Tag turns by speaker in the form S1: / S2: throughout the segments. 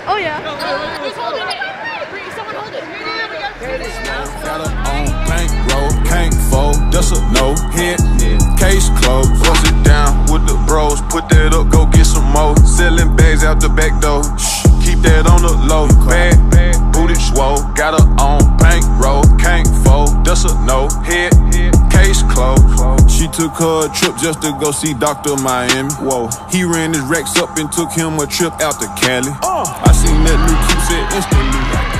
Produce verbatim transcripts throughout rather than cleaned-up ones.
S1: Oh yeah.
S2: Who's holding it? Someone hold it.
S3: Got her on bankroll, can't fold, that's a no hit. Case closed, bust it down with the bros. Put that up, go get some more. Selling bags out the back door. Shh, keep that on the low. Bad, bad, booty swole. Got her on bankroll, can't fold, that's a no hit. Case closed. She took her a trip just to go see Doctor Miami. Whoa, he ran his racks up and took him a trip out to Cali. Oh, I seen that new cute set instantly.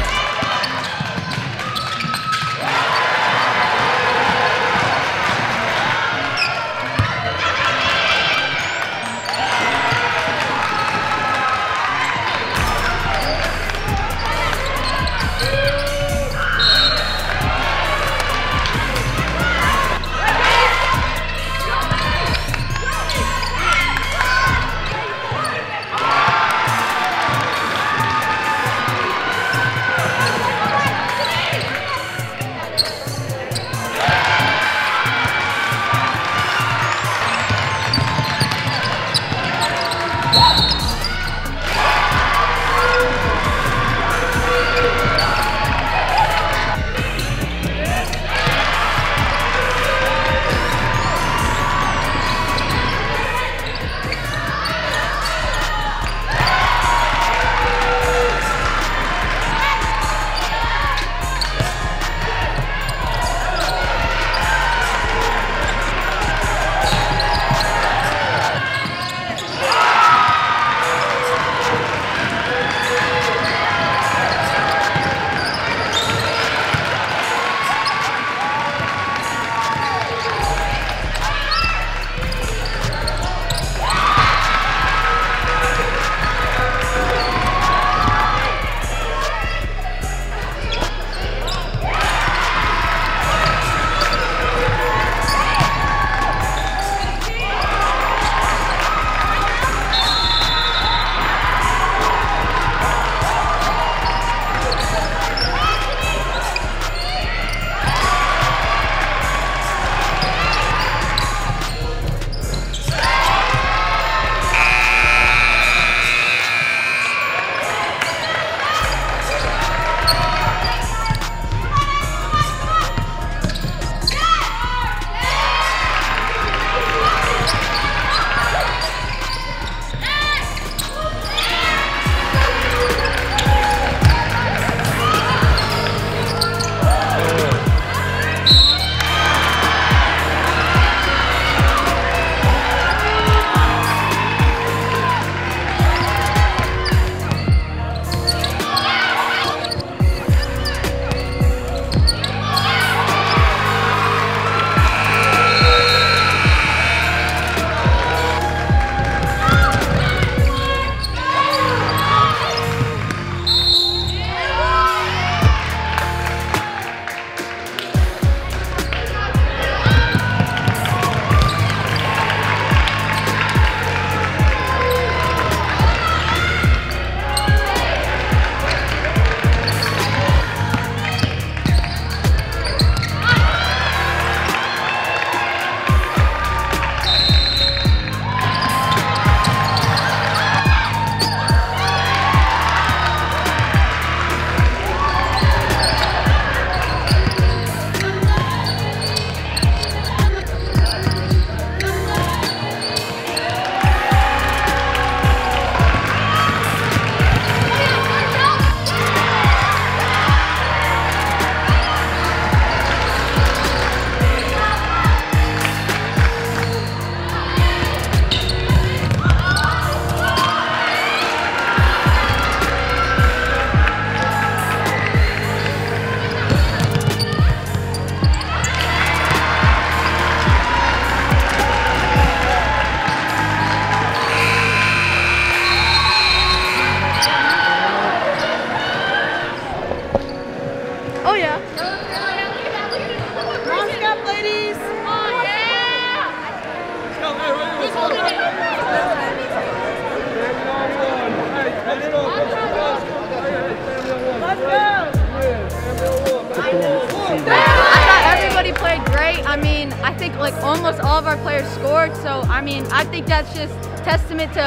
S1: I mean, I think like almost all of our players scored, so I mean, I think that's just testament to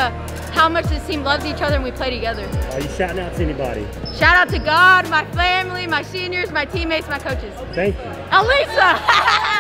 S1: how much this team loves each other and we play together.
S4: Are you shouting out to anybody?
S1: Shout out to God, my family, my seniors, my teammates, my coaches.
S4: Thank you.
S1: Elisa!